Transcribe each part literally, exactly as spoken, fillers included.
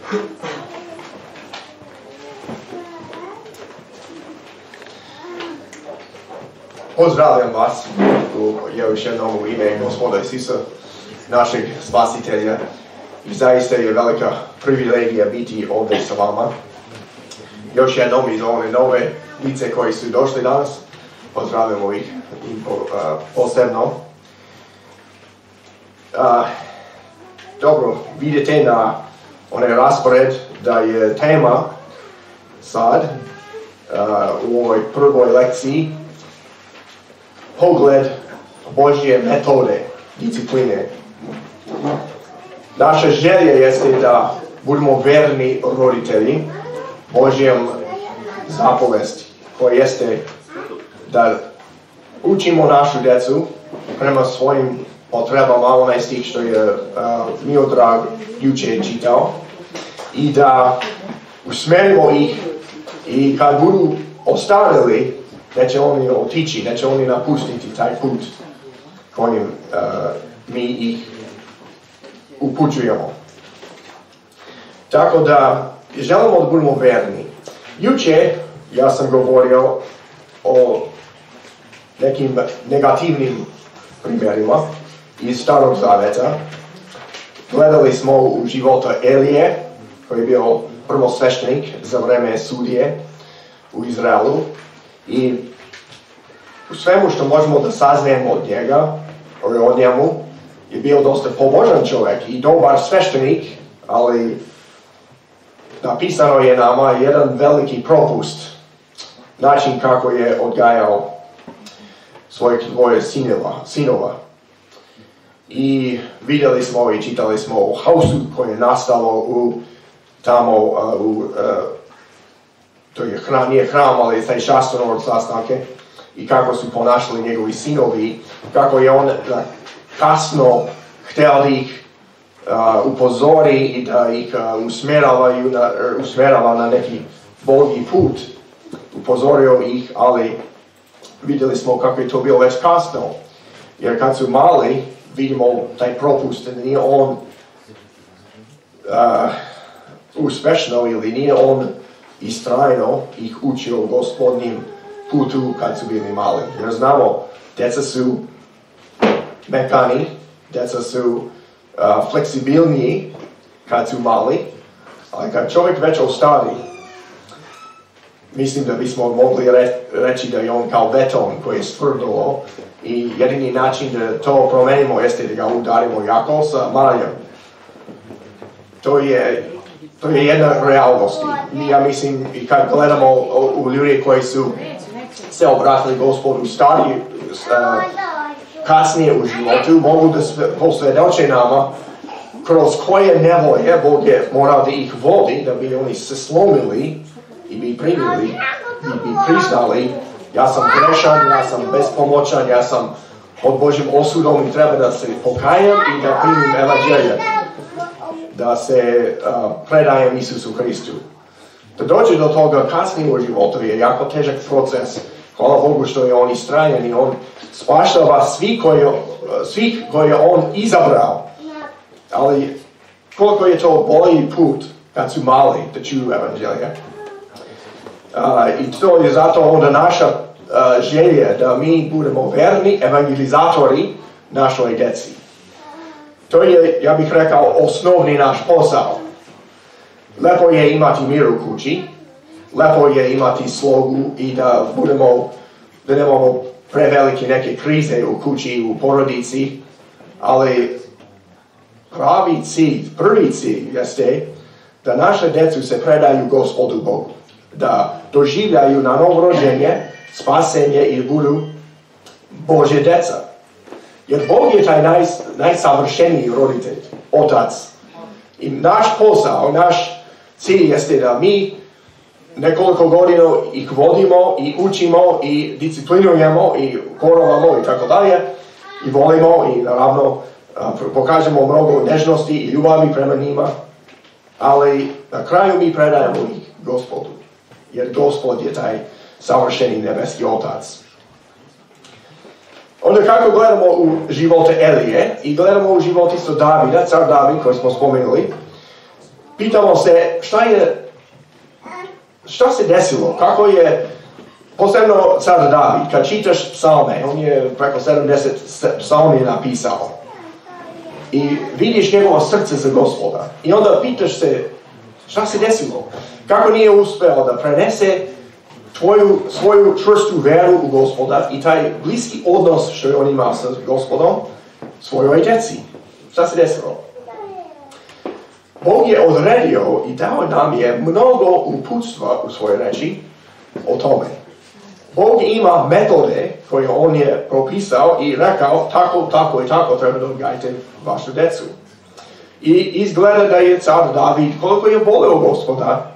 Pozdravljam vas u još jednom u ime Gospoda Isusa, našeg spasitelja. I zaista je velika privilegija biti ovdje sa vama. Još jednom iz ove nove lice koji su došli danas. Pozdravljamo ih uh, posebno. Uh, dobro, vidite na onaj raspored da je tema sad uh, u ovoj prvoj lekciji pogled Božje metode, discipline. Naša želja jeste da budemo verni roditelji Božjem zapovesti, koja jeste da učimo našu djecu prema svojim potrebama, onaj stih što je uh, Miodrag jučer čitao, i da usmerimo ih i kad budu ostarili, neće oni otići, neće oni napustiti taj put kojim uh, mi ih upućujemo. Tako da želimo da budemo verni. Jučer ja sam govorio o nekim negativnim primjerima iz Starog Zaveta. Gledali smo u života Elije, koji je bio prvosveštenik za vreme sudije u Izraelu. I u svemu što možemo da saznajemo od njega, od njemu, je bio dosta pobožan čovjek i dobar sveštenik, ali napisano je nama jedan veliki propust, način kako je odgajao svojih dvoje sinova, sinova. I vidjeli smo i čitali smo o haosu koje je nastalo u tamo uh, u uh, to je hram, nije hram, ali taj šastanovog sastanke, i kako su ponašali njegovi sinovi, kako je on kasno htio da ih uh, upozori i da ih uh, usmjeravaju na, uh, usmjerava na neki bolji put. Upozorio ih, ali vidjeli smo kako je to bilo već kasno, jer kad su mali, vidimo taj propust, nije on uh, uspešno ili nije on istrajno ih učio Gospodnjem putu kad su bili mali. Jer znamo, djeca su mekani, djeca su uh, fleksibilniji kad su mali, ali kad čovjek već ostari, mislim da bismo mogli re, reći da je on kao beton koji je stvrdilo, i jedini način da to promenimo jeste da ga udarimo jako sa maljem. To je To je jedna realnost. Ja mislim, i kad gledamo u ljudi koji su se obratili Gospodu stariji, uh, kasnije u životu, mogu da posvjedoče nama kroz koje nevolje Bog je morao da ih vodi, da bi oni se slomili i bi primili, i bi priznali, ja sam grešan, ja sam bespomoćan, ja sam pod Božjim osudom i treba da se pokajam i da primim evanđelje, da se uh, predajem Isusu Hristu. Da dođe do toga kasnije u životu je jako težak proces. Hvala Bogu što je on istrajan i on spašava svi koji, uh, svih koje je on izabrao. Ali koliko je to bolji put kad su mali da čuju evanđelje. Uh, I to je zato onda naša uh, želja da mi budemo verni evangelizatori našoj djeci. To je, ja bih rekao, osnovni naš posao. Lepo je imati mir u kući, lepo je imati slogu i da budemo, da nemamo prevelike neke krize u kući, u porodici, ali pravi cilj, prvi cilj jeste da naše djecu se predaju Gospodu Bogu, da doživljaju na novo rođenje, spasenje i budu Božje djeca. Jer Bog je taj naj, najsavršeniji roditelj, otac. I naš posao, naš cilj jeste da mi nekoliko godina ih vodimo i učimo i disciplinujemo i korovamo i tako dalje. I volimo i naravno pokažemo mnogo nežnosti i ljubavi prema njima. Ali na kraju mi predajemo ih Gospodu. Jer Gospod je taj savršeni nebeski otac. Onda kako gledamo u živote Elije i gledamo u život isto Davida, car David koji smo spomenuli, pitamo se šta je, šta se desilo, kako je, posebno car David, kad čitaš psalme, on je preko sedamdeset psalmi napisao. I vidiš njegovo srce za Gospoda. I onda pitaš se, šta se desilo? Kako nije uspeo da prenese tvoju, svoju čvrstu veru u Gospoda i taj bliski odnos što on ima sa Gospodom svojoj djeci? Šta se desilo? Bog je odredio i dao nam je mnogo uputstva u svojoj reči o tome. Bog ima metode koje on je propisao i rekao tako, tako i tako treba da odgajite vašu decu. I izgleda da je car David, koliko je voleo Gospoda,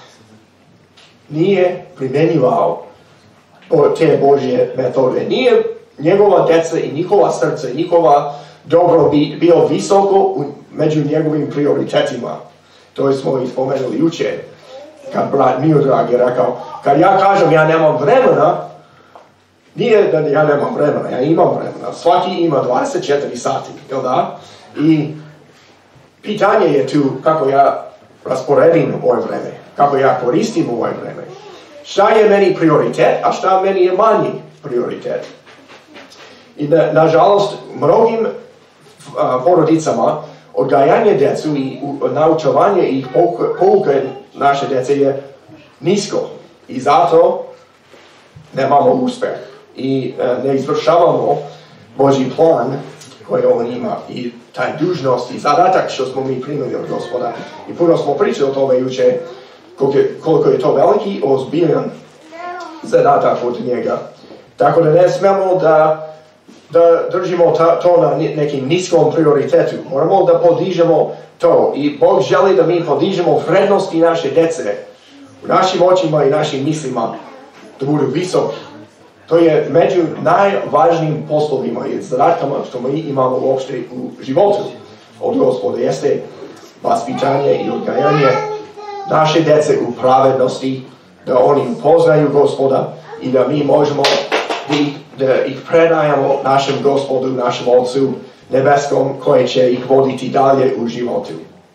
nije primjenjivao te Božje metode. Nije njegova deca i njihova srca i njihova dobro bio visoko među njegovim prioritetima. To smo i spomenuli jučer. Kad brat Miodrag je rekao, kad ja kažem ja nemam vremena, nije da ja nemam vremena, ja imam vremena. Svaki ima dvadeset četiri sati, jel da? I pitanje je tu kako ja rasporedim moje vreme, kako ja koristim moje vreme. Šta je meni prioritet, a šta meni je manji prioritet. I na, nažalost, mnogim a, porodicama odgajanje djecu i naučavanje ih pouke naše djece je nisko. I zato nemamo uspeh. I e, ne izvršavamo Božji plan koji on ima. I taj dužnost i zadatak što smo mi primili od Gospoda. I puno smo pričali o tome jučer koliko, koliko je to veliki, ozbiljan zadatak od njega. Tako da ne smemo da da držimo ta, to na nekim niskom prioritetu. Moramo da podižemo to. I Bog želi da mi podižemo vrednosti naše djece u našim očima i našim mislima da budu visoki. To je među najvažnijim poslovima i zadatkama što mi imamo uopšte u životu od Gospoda. Jeste vaspitanje i odgajanje naše djece u pravednosti, da oni upoznaju Gospoda i da mi možemo da ih predajemo našem Gospodu, našem Otcu nebeskom koji će ih voditi dalje u životu.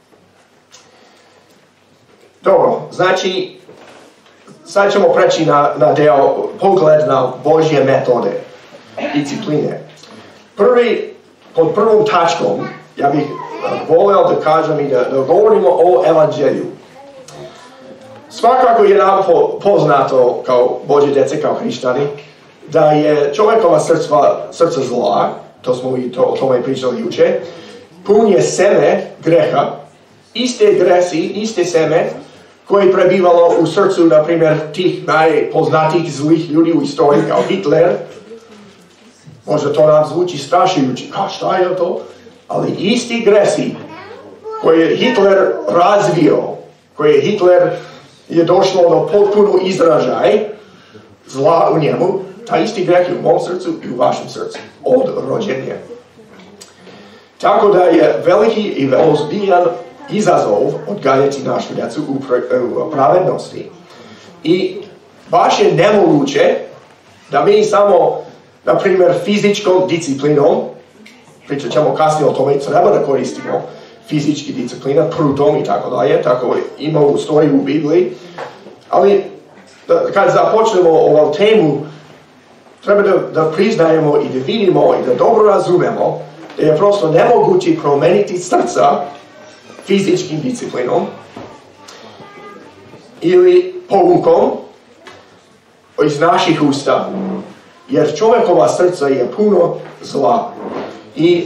Dobro, znači sad ćemo preći na, na deo pogled na Božje metode, discipline. Prvi, pod prvom tačkom, ja bih volio da kažem i da, da govorimo o evanđelju. Svakako je nam poznato kao Božje djece, kao hrišćani, da je čovjekova srca, srca zla, to smo i to, o tome pričali jučer, pun je seme greha, iste gresi, iste seme, koje je prebivalo u srcu, na primjer, tih najpoznatijih zlih ljudi u istoriji, kao Hitler. Možda to nam zvuči strašujući, a šta je to? Ali isti gresi koje je Hitler razvio, koje je Hitler je došlo do potpuno izražaj zla u njemu, taj isti greh je u mom srcu i u vašem srcu, od rođenja. Tako da je veliki i ozbiljan izazov odgajati našu djecu u pravednosti. I baš je nemoguće da mi samo, na primjer, fizičkom disciplinom, pričat ćemo kasnije o tome, treba da koristimo fizički disciplina, prutom i tako dalje, tako ima u storiji u Bibliji, ali da, kad započnemo ovu temu, treba da, da priznajemo i da vidimo i da dobro razumemo da je prosto nemoguće promeniti srca fizičkim disciplinom ili porukom iz naših usta, jer čovjekova srca je puno zla i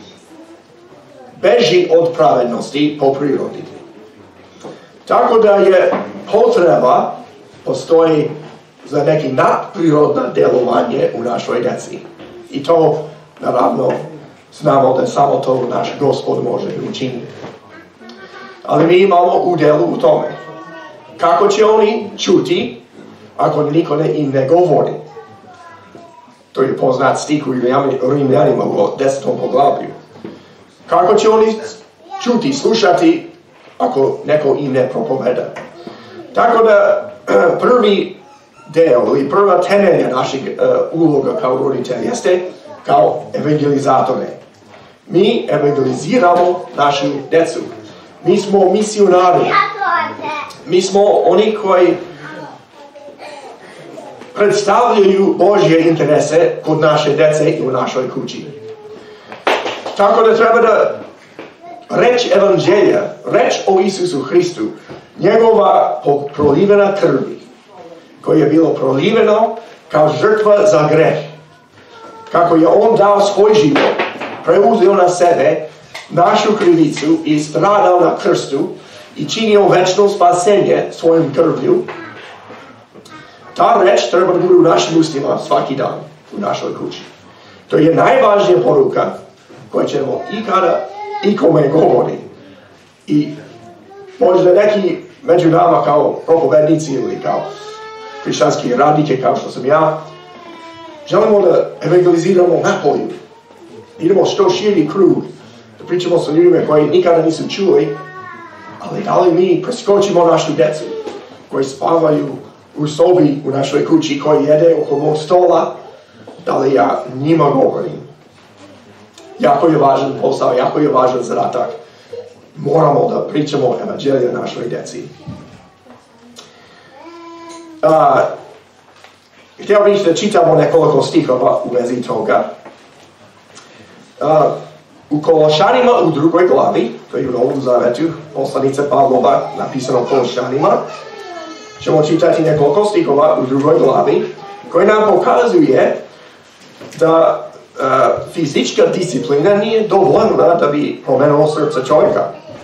beži od pravednosti po prirodi. Tako da je potreba, postoji za neki nadprirodno djelovanje u našoj djeci. I to, naravno, znamo da samo to naš Gospod može učiniti. Ali mi imamo udjelu u tome. Kako će oni čuti ako niko ne, im ne govori? To je poznat stih u Rimljanima u desetom poglavlju. Kako će oni čuti, slušati ako neko im ne propoveda? Tako da prvi deo ili prva temelja našeg uh, uloga kao roditelj jeste kao evangelizatore. Mi evangeliziramo našu djecu. Mi smo misionari. Mi smo oni koji predstavljaju Božje interese kod naše djece i u našoj kući. Tako da treba da reč evanđelja, reč o Isusu Hristu, njegova prolivena krvi, koja je bilo proliveno kao žrtva za greh. Kako je on dao svoj život, preuzeo na sebe našu krivicu i stradao na krstu i činio večno spasenje svojim krvlju. Ta reč treba da bude u našim ustima svaki dan u našoj kući. To je najvažnija poruka koja ćemo ikada ikome govori. I možda neki među nama kao propovednici ili kao hrišćanski radnike kao što sam ja, želimo da evangeliziramo napolju. Idemo što širi krug, da pričamo sa ljudima koji nikada nisu čuli, ali da li mi preskočimo našu djecu koji spavaju u sobi u našoj kući, koji jede oko mog stola, da li ja njima govorim. Jako je važan posao, jako je važan zadatak. Moramo da pričamo evanđelje našoj djeci. Uh, htio bih da čitamo nekoliko stihova u vezi toga. Uh, u Kološanima u drugoj glavi, to je u Novom Zavetu, poslanica Pavlova napisano Kološanima, ćemo čitati nekoliko stihova u drugoj glavi, koji nam pokazuje da uh, fizička disciplina nije dovoljna da bi promenilo srce čovjeka.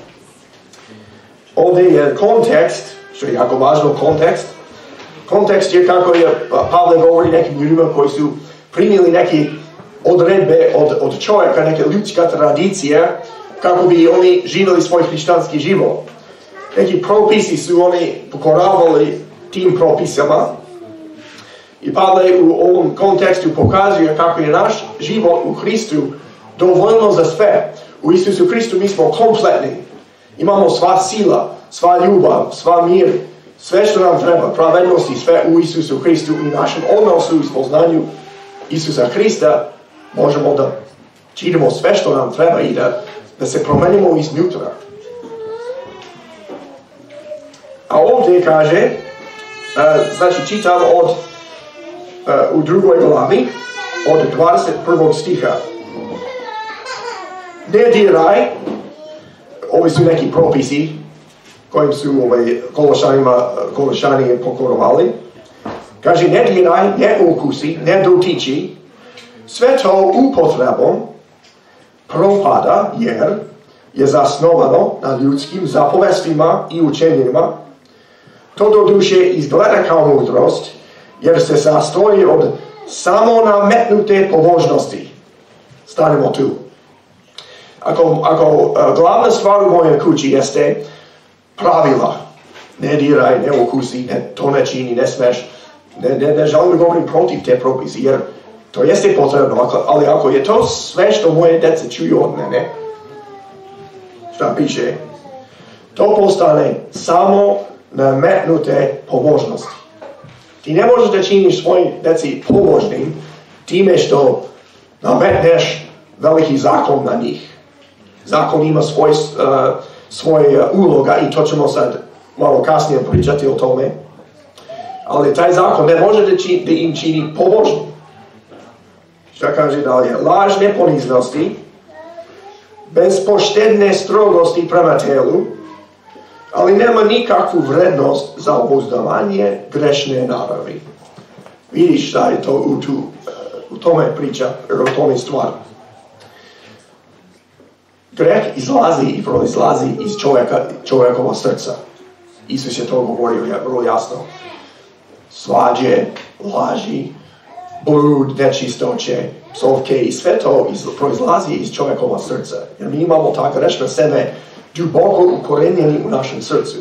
Ovdje je kontekst, što je jako važno kontekst. Kontekst je kako je Pavle govori nekim ljudima koji su primili neke odredbe od, od čovjeka, neke ljudska tradicija, kako bi oni živjeli svoj hrišćanski život. Neki propisi su oni pokoravali tim propisama. I Pavle u ovom kontekstu pokazuje kako je naš život u Hristu dovoljno za sve. U Isusu Hristu mi smo kompletni. Imamo sva sila, sva ljubav, sva mir, sve što nam treba, pravednost i sve u Isusu Hristu i našem odnosu i spoznanju Isusa Hrista možemo da činimo sve što nam treba i da, da se promenimo iznutra. A ovdje kaže, uh, znači čitam od, uh, u drugoj glavi, od dvadeset prvog stiha. Ne diraj, ovi su neki propisi kojim su ovaj, Kološanima, Kološani pokorovali. Kaže, ne diraj, ne ukusi, ne dotiči, sve to upotrebom propada jer je zasnovano na ljudskim zapovestima i učenjima. To do duše izgleda kao mudrost, jer se sastoji od samo nametnute pobožnosti. Stanemo tu. Ako, ako uh, glavna stvar u mojoj kući jeste pravila, ne diraj, ne ukusi, ne, to ne čini, ne smeš, ne, ne, ne želim da govorim protiv te propisi, jer to jeste potrebno, ali ako je to sve što moje djeca čuju od mene, šta piše? To postane samo nametnute pobožnosti. Ti ne možeš da činiš svojim djeci pobožnim time što nametneš veliki zakon na njih. Zakon ima svoj, uh, svoj uloga i to ćemo sad malo kasnije pričati o tome. Ali taj zakon ne može da, či, da im čini pobožnim. Šta kaže dalje? Laž neponiznosti, bezpoštedne strogosti prema telu, ali nema nikakvu vrednost za obuzdavanje grešne naravi. Vidiš šta je to u, tu, u tome priča, jer u tome stvar. Greh izlazi i proizlazi iz čovjeka, čovjekova srca. Isus je to govorio vrlo jasno. Svađe, laži, blud, nečistoće, psovke i sve to iz, proizlazi iz čovjekova srca. Jer mi imamo ta grešna seme duboko ukorenjeni u našem srcu.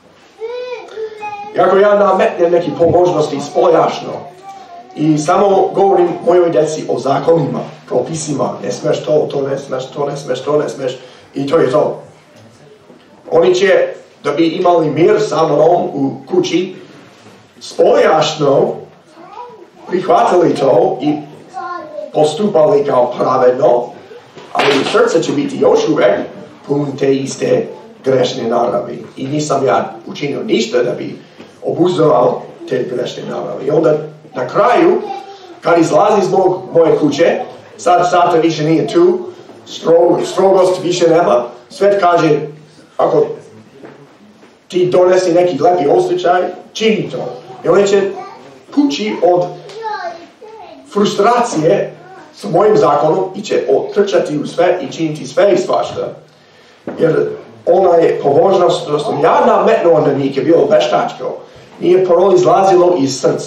I ako ja nametnem neki pobožnosti spoljašno i samo govorim mojoj djeci o zakonima, propisima, ne smeš to, to ne smeš, to ne smeš, to ne smeš, i to je to. Oni će, da bi imali mir sa mnom u kući, spoljašno prihvatili to i postupali kao pravedno, ali u srce će biti još uvek pun te iste grešne naravi i nisam ja učinio ništa da bi obuzdao te grešne naravi. I onda na kraju, kad izlazi zbog moje kuće, sad sata više nije tu, strog, strogost više nema, svet kaže, ako ti donesi neki lepi osjećaj, čini to. I on će pući od frustracije s mojim zakonom i će otrčati u sve i činiti sve i svašta. Jer onaj pobožnost što sam ja nametnuo na njih je bilo veštačko. Nije proizlazilo iz srca.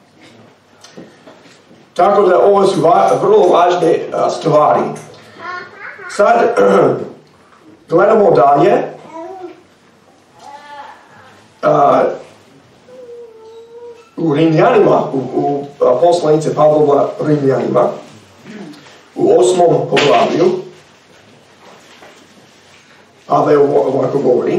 Tako da ovo su va, vrlo važne a, stvari. Sad gledamo dalje. A, u Rimljanima, u, u poslanice Pavlova Rimljanima, u osmom poglavlju, Pavel ovako govori,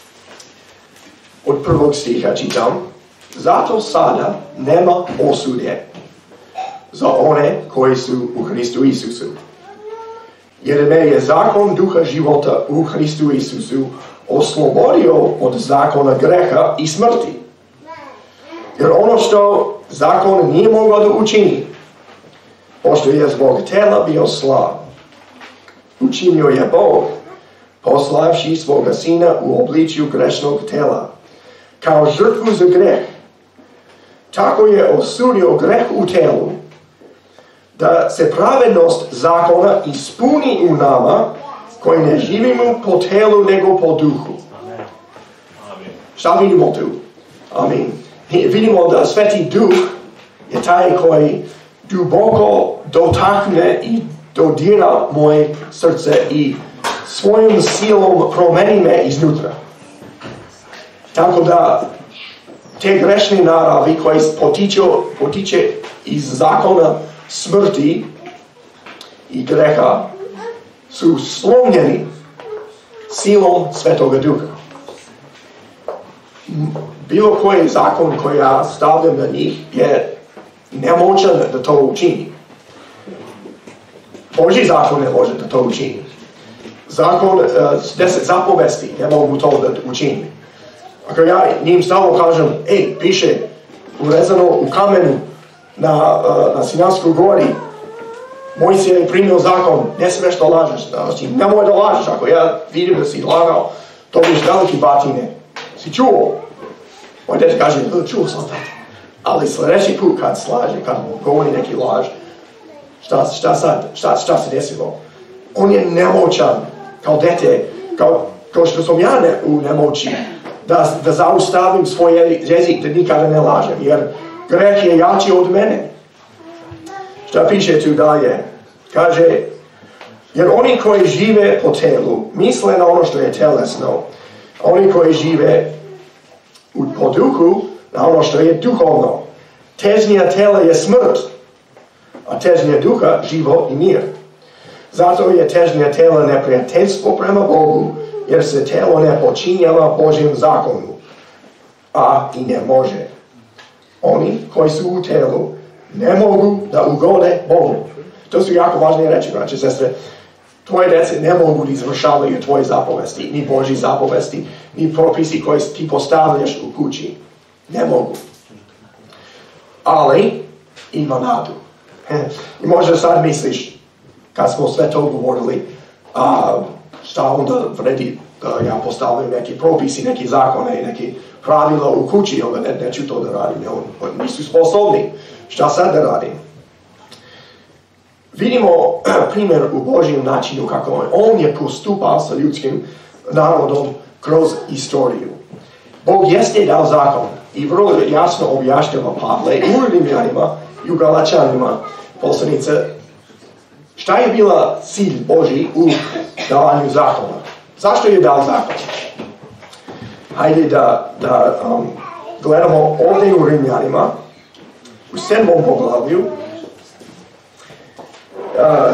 od prvog stiha čitam, zato sada nema osude za one koji su u Hristu Isusu. Jer me je zakon duha života u Hristu Isusu oslobodio od zakona greha i smrti. Jer ono što zakon nije mogao da učini, pošto je zbog tela bio slab, učinio je Bog, poslavši svoga sina u obličju grešnog tela, kao žrtvu za greh. Tako je osudio greh u telu, da se pravednost zakona ispuni u nama, koji ne živimo po telu nego po duhu. Šta vidimo tu? Amin. Vidimo da Sveti Duh je taj koji duboko dotakne i dodira moje srce i svojom silom promeni me iznutra. Tako da te grešne naravi koje potiče, potiče iz zakona smrti i greha su slomljeni silom Svetoga Duha. Bilo koji zakon koji ja stavljam na njih je nemoćan da to učini. Božji zakon ne može da to učini. Zakon uh, deset zapovesti ne mogu to da učini. Ako ja njim stalno kažem, ej, piše urezano u kamenu na, uh, na Sinajskoj gori, Mojsije je primio zakon, ne smiješ da lažeš, znači nemoj da lažeš, ako ja vidim da si lagao, to biš veliki batine. Si čuo? Moj dete kaže, čuo sam to. Ali sljedeći put kad slaže, kad govori neki laž, šta, šta sad, šta, šta se desilo? On je nemoćan, kao dete, kao, kao što sam ja ne, u nemoći, da, da zaustavim svoj jezik, da nikada ne lažem, jer greh je jači od mene. Šta piše tu dalje? Kaže, jer oni koji žive po telu, misle na ono što je telesno, oni koji žive u, po duhu, na ono što je duhovno. Težnja tela je smrt, a težnja duha život i mir. Zato je težnja tela neprijateljstvo prema Bogu, jer se telo ne počinjava Božjem zakonu, a i ne može. Oni koji su u telu ne mogu da ugode Bogu. To su jako važne reči, braće i sestre. Tvoje dece ne mogu da izvršavaju tvoje zapovesti, ni Božji zapovesti, ni propisi koje ti postavljaš u kući. Ne mogu. Ali ima nadu. I možda sad misliš, kad smo sve to govorili, a, šta onda vredi da ja postavljam neki propisi, neki zakone, neki pravila u kući, onda ne, neću to da radim, on, nisu sposobni. Šta sad da radim? Vidimo primjer u Božjem načinu kako on, on je postupao sa ljudskim narodom kroz istoriju. Bog jeste dao zakon i vrlo jasno objašnjava Pavle i u Rimljanima i u Galačanima poslanice šta je bila cilj Božji u davanju zakona. Zašto je dao zakon? Hajde da, da um, gledamo ovdje u Rimljanima u sedmom poglavlju. Uh,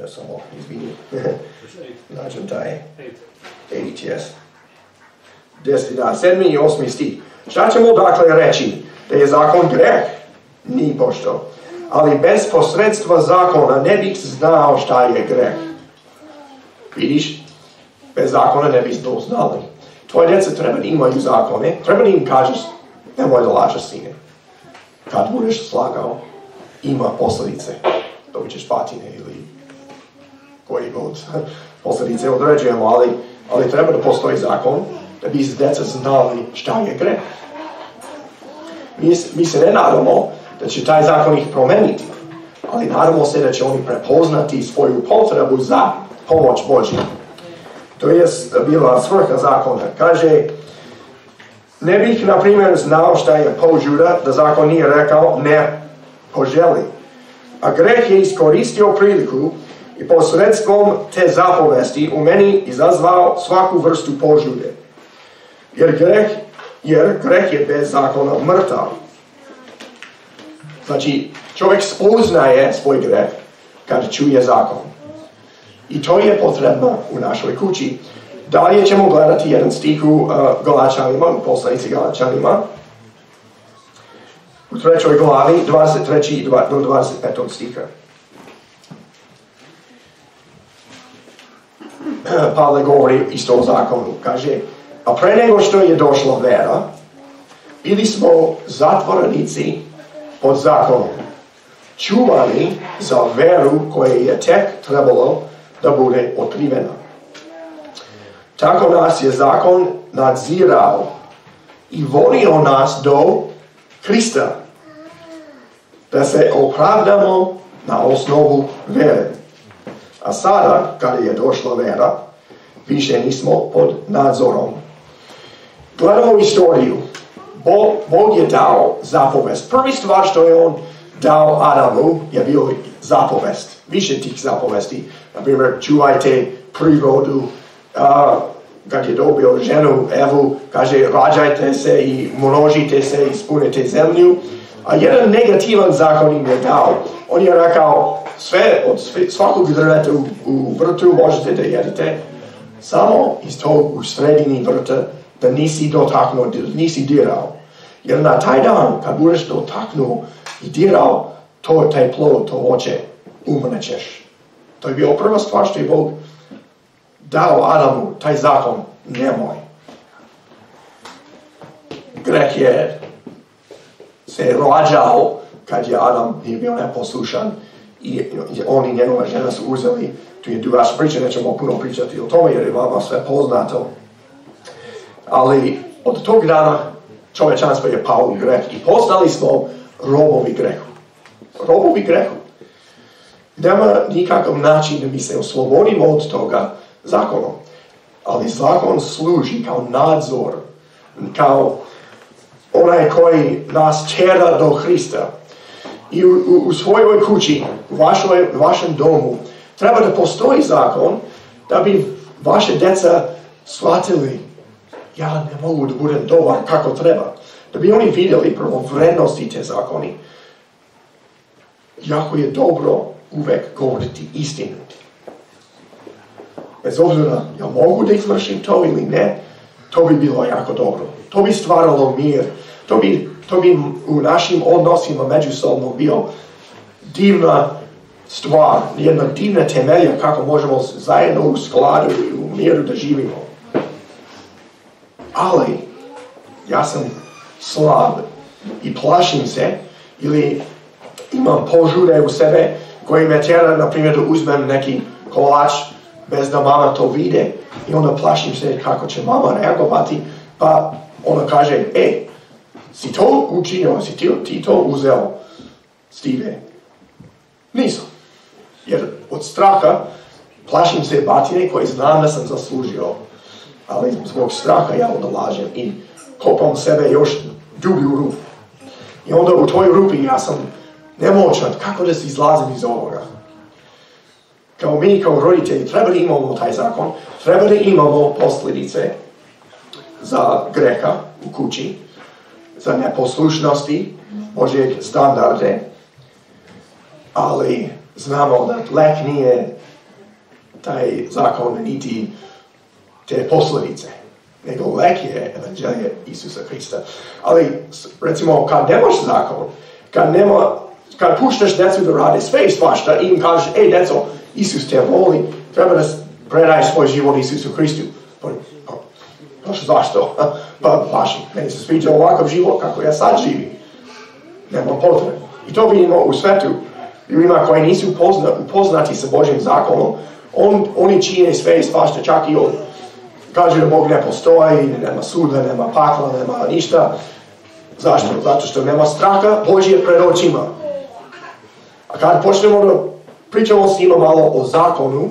Ja samo izvini. Nađem taj. Eight, yes. Deseti dan, sedmi i osmi stih. Šta ćemo dakle reći? Da je zakon greh? Ni pošto. Ali bez posredstva zakona ne bih znao šta je greh. Vidiš? Bez zakona ne bih to znali. Tvoje djeca treba da imaju zakone, treba da im kažeš, nemoj da lažeš, sine. Kad budeš slagao, ima posljedice. Dobit ćeš patine ili koji god posljedice određujemo, ali, ali treba da postoji zakon da bi djeca znali šta je greh. Mi, mi se ne nadamo da će taj zakon ih promeniti, ali nadamo se da će oni prepoznati svoju potrebu za pomoć Božju. To je bila svrha zakona. Kaže, ne bih, na primjer, znao šta je požuda, da zakon nije rekao ne poželi. A greh je iskoristio priliku i posredstvom te zapovesti u meni izazvao svaku vrstu požude. Jer greh, jer greh je bez zakona mrtav. Znači, čovjek spoznaje svoj greh kad čuje zakon. I to je potrebno u našoj kući. Dalje ćemo gledati jedan stih u uh, Galačanima, u poslanici Galačanima. U trećoj glavi, dvadeset treći do dvadeset petog stiha. Pavle govori isto o zakonu. Kaže, a pre nego što je došla vera, bili smo zatvorenici pod zakonom, čuvani za veru koja je tek trebalo da bude otkrivena. Tako nas je zakon nadzirao i vodio nas do Krista, da se opravdamo na osnovu vere. A sada, kada je došla vera, više nismo pod nadzorom. Gledamo istoriju. Bog, Bog je dao zapovest. Prvi stvar što je on dao Adamu je bio zapovest. Više tih zapovesti. Na primjer, čuvajte prirodu. Uh, kad je dobio ženu Evu, kaže rađajte se i množite se i ispunite zemlju. A jedan negativan zakon im je dao. On je rekao, sve od sve, svakog drveta u, u vrtu možete da jedete, samo iz tog u sredini vrta da nisi dotaknuo, nisi dirao. Jer na taj dan, kad budeš dotaknuo i dirao, to taj plod, to voće, umrećeš. To je bio prva stvar što je Bog dao Adamu, taj zakon, nemoj. Greh je se rađao kad je Adam nije bio neposlušan i on i njegova žena su uzeli, tu je druga priča, nećemo puno pričati o tome jer je vama sve poznato. Ali od tog dana čovečanstvo je pao u greh i postali smo robovi grehu. Robovi grehu. Nema nikakav način da mi se oslobodimo od toga zakonom. Ali zakon služi kao nadzor, kao onaj koji nas tjera do Hrista. I u, u, u svojoj kući, u vašoj, vašem domu, treba da postoji zakon da bi vaše djeca shvatili ja ne mogu da budem dobar kako treba. Da bi oni vidjeli prvo vrednosti te zakoni. Jako je dobro uvek govoriti istinu. Bez obzira, ja mogu da izvršim to ili ne, to bi bilo jako dobro. To bi stvaralo mir. To bi, to bi u našim odnosima međusobno bio divna stvar, jedna divna temelja kako možemo zajedno u skladu i u miru da živimo. Ali, ja sam slab i plašim se ili imam požude u sebe koji me tjera, na primjer, da uzmem neki kolač bez da mama to vide i onda plašim se kako će mama reagovati, pa ona kaže, e, si to učinio, si ti, ti to uzeo, Steve? Nisam. Jer od straha plašim se batine koje znam da sam zaslužio, ali zbog straha ja onda lažem i kopam sebe još dublje u rupu. I onda u toj rupi ja sam nemoćan, kako da se izlazim iz ovoga. Kao mi, kao roditelji, treba da imamo taj zakon, treba da imamo posljedice za greha u kući, za neposlušnosti, Božjeg standarde, ali znamo da lek nije taj zakon niti te posljedice, nego lek je evanđelje Isusa Krista. Ali, recimo, kad nemaš zakon, kad nema, kad puštaš djecu da rade sve i svašta i im kažeš, ej, djeco, Isus te voli, treba da predaješ svoj život Isusu Kristu. Pa, pa, pa zašto? Pa, baš, meni se sviđa ovakav život kako ja sad živim. Nema potrebe. I to vidimo u svetu. Ljudima koji nisu upozna, upoznati sa Božjim zakonom, on, oni čine sve i svašta, čak i on. Kaže da Bog ne postoji, nema suda, nema pakla, nema ništa. Zašto? Zato što nema straha Božje pred očima. A kad počnemo da pričamo s njima malo o zakonu,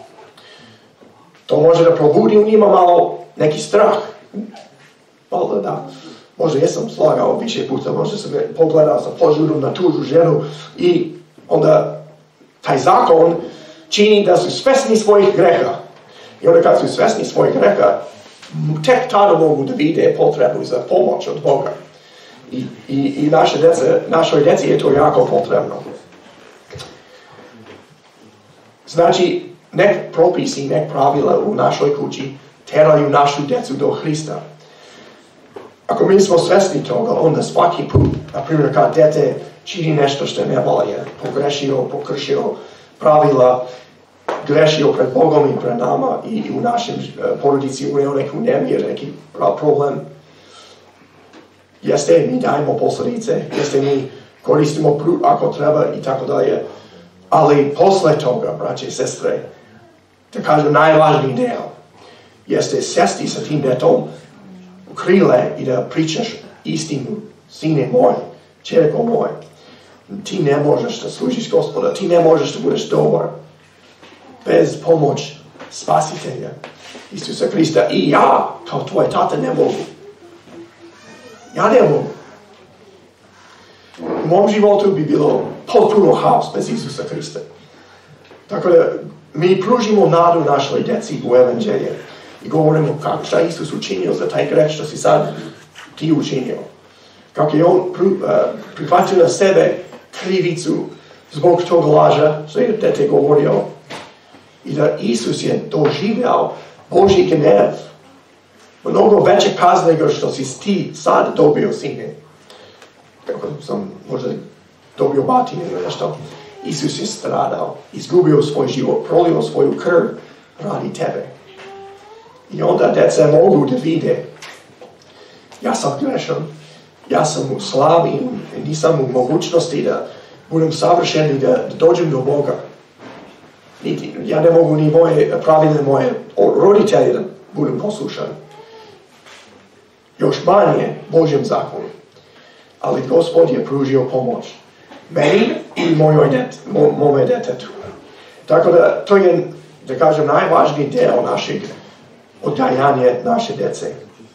to može da probudi u njima malo neki strah. Malo da, možda jesam slagao više puta, možda sam pogledao sa požurom na tužu ženu i onda taj zakon čini da su svesni svojih greha. I onda kad su svesni svojih greha, tek tada mogu da vide potrebu za pomoć od Boga. I, i, i naše djece, našoj djeci je to jako potrebno. Znači, nek propisi, nek pravila u našoj kući teraju našu djecu do Hrista. Ako mi smo svesni toga, onda svaki put, na primjer, kad dete čini nešto što ne valja, pogrešio, pokršio pravila, grešio pred Bogom i pred nama i u našem porodici unio neku nemir, neki problem, jeste mi dajemo posljedice, jeste mi koristimo prut ako treba i tako dalje. Ali posle toga, braće i sestre, da kažem najvažniji deo, jeste sesti sa tim detom u krile i da pričaš istinu, sine moj, čerko moj, ti ne možeš da služiš Gospoda, ti ne možeš da budeš dobar bez pomoć spasitelja Isusa Krista. I ja, kao tvoj tata, ne mogu. Ja ne mogu. U mom životu bi bilo potpuno haos bez Isusa Krista. Tako da mi pružimo nadu našoj djeci u evanđelje i govorimo kako šta Isus učinio za taj greh što si sad ti učinio. Kako je on prihvatio na sebe krivicu zbog tog laža što je dete govorio i da Isus je doživljao Božji gnev, mnogo veće kazne nego što si ti sad dobio, sine. Kako sam možda dobio batine ili nešto. Isus je stradao, izgubio svoj život, prolio svoju krv radi tebe. I onda djeca mogu da vide, ja sam grešan, ja sam slab i nisam u mogućnosti da budem savršen i da, da dođem do Boga. Niti, ja ne mogu ni moje pravile moje roditelje da budem poslušan. Još manje Božjem zakonu. Ali Gospod je pružio pomoć meni i mojoj det, mo, mome detetu. Tako da to je, da kažem, najvažniji deo našeg odgajanja naše djece.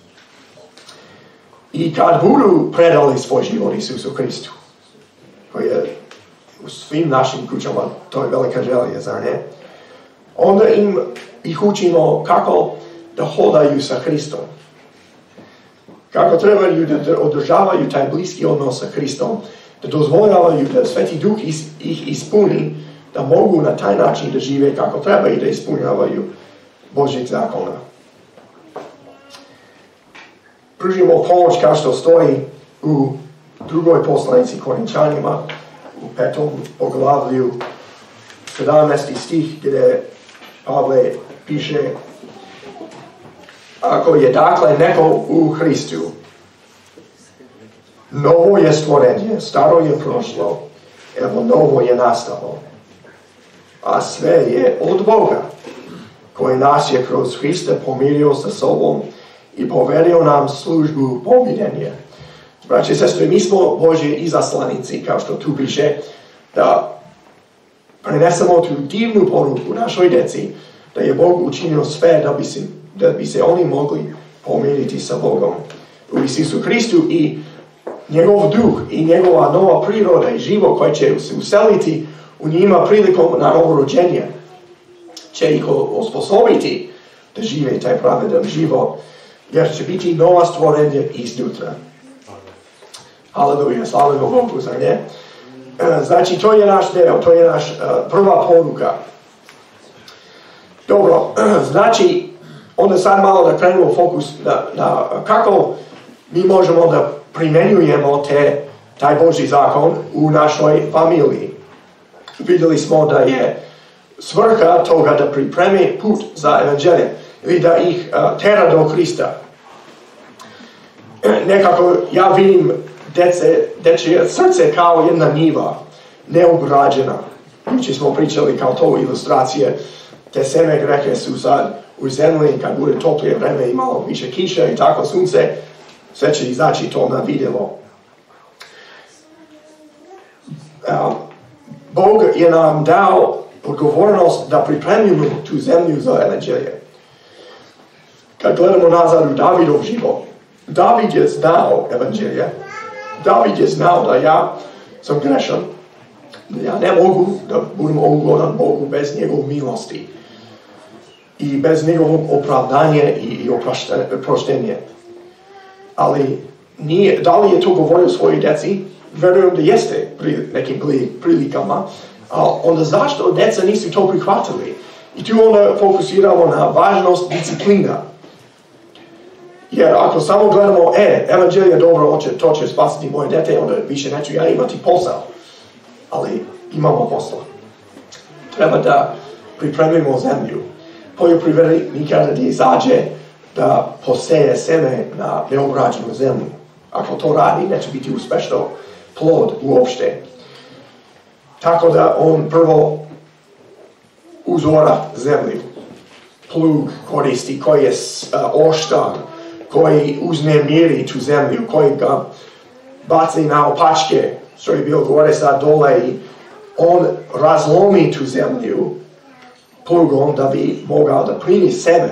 I kad budu predali svoj život Isusu Kristu, koji je u svim našim kućama, to je velika želja, zar ne? Onda im ih učimo kako da hodaju sa Hristom. Kako trebaju da održavaju taj bliski odnos sa Hristom, da dozvoljavaju da Sveti Duh ih ispuni, da mogu na taj način da žive kako treba i da ispunjavaju Božjeg zakona. Pružimo pomoć kao što stoji u drugoj poslanici Korinčanima, u petom poglavlju, sedamnaesti stih, gdje Pavle piše: ako je dakle neko u Hristu, novo je stvorenje, staro je prošlo, evo novo je nastalo. A sve je od Boga, koji nas je kroz Hrista pomirio sa sobom i poverio nam službu pomirenja. Braće i sestre, mi smo Božji izaslanici, kao što tu piše, da prenesemo tu divnu poruku našoj djeci, da je Bog učinio sve da bi se, da bi se oni mogli pomiriti sa Bogom u Isusu Hristu i njegov duh i njegova nova priroda i život koji će se useliti u njima prilikom na novorođenja će ih osposobiti da žive taj pravedan život, jer će biti nova stvorenje iznutra. Haleluja, slavimo Bogu, zar ne? Znači, to je naš deo, to je naš uh, prva poruka. Dobro, znači, onda sad malo da krenemo fokus na, na kako mi možemo da primjenjujemo te, taj Božji zakon u našoj familiji. Vidjeli smo da je svrha toga da pripremi put za evanđelje ili da ih uh, tera do Krista. Nekako ja vidim dece, dečije srce kao jedna njiva, neobrađena. Jučer smo pričali kao to ilustracije, te seme greke su sad u zemlji, kad bude toplije vreme i malo više kiša i tako sunce, sve će izaći to na vidjelo. Uh, Bog je nam dao odgovornost da pripremimo tu zemlju za evanđelje. Kad gledamo nazad u Davidov život, David je znao evanđelje. David je znao da ja sam grešan, da ja ne mogu da budem ugodan Bogu bez njegove milosti i bez njegovog opravdanja i oproštenja. Ali nije, da li je to govorio svojoj djeci? Verujem da jeste pri nekim prilikama, a onda zašto djeca nisu to prihvatili? I tu onda fokusiramo na važnost disciplina. Jer ako samo gledamo, e, evanđelje je dobro, oče, to će spasiti moje dete, onda više neću ja imati posao. Ali imamo posla. Treba da pripremimo zemlju. Poljoprivrednik nikada ne izađe da poseje seme na neobrađenu zemlju. Ako to radi, neće biti uspešno plod uopšte. Tako da on prvo uzora zemlju. Plug koristi koji je uh, oštar, koji uznemiri tu zemlju, koji ga baci na opačke, što je bilo gore sad dole, i on razlomi tu zemlju plugom da bi mogao da primi sebe.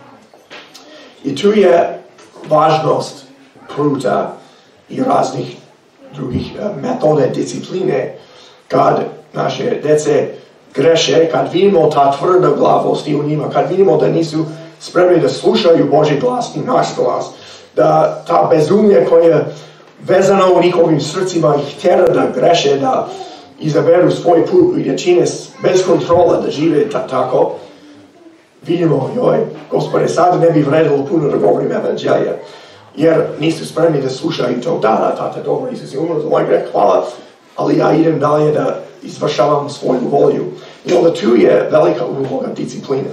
I tu je važnost pruta i raznih drugih uh, metode discipline kad naše dece greše, kad vidimo ta tvrda glavost u njima, kad vidimo da nisu spremni da slušaju Božji glas i naš glas, da ta bezumlje koja je vezana u njihovim srcima ih tjera da greše, da izaberu svoj put i da čine bez kontrola da žive ta, tako, vidimo, joj, Gospode, sad ne bi vredilo puno da govorim evanđelje, jer nisu spremni da slušaju to. Da, da, tate, dobro, Isus je umro za moj greh, hvala, ali ja idem dalje da izvršavam svoju volju. I onda tu je velika uloga disciplina.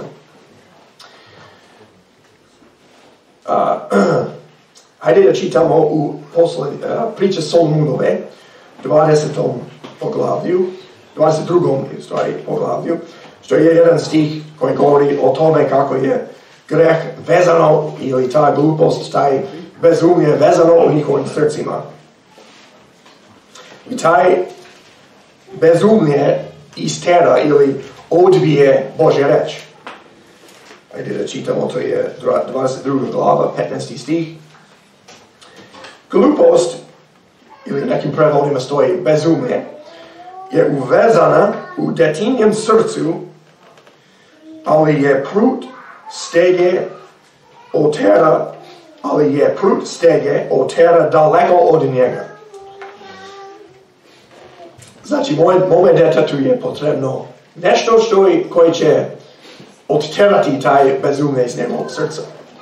Uh, hajde da čitamo u posle, uh, priče Solomunove, dvadesetom poglavlju, dvadeset drugom stvari poglavlju, što je jedan stih koji govori o tome kako je greh vezano, ili ta glupost, taj bezumlje vezano u njihovim srcima. I taj bezumlje istera ili odbije Božja reč. Ajde da čitamo, to je dvadeset druga glava, petnaesti stih. Glupost, ili nekim prevodima stoji bezumlje, je uvezana u detinjem srcu, ali je prut stege otera, ali je prut stege otera daleko od njega. Znači, mome detetu je potrebno nešto što je, koje će odterati taj bezumlje iz njegovog srca.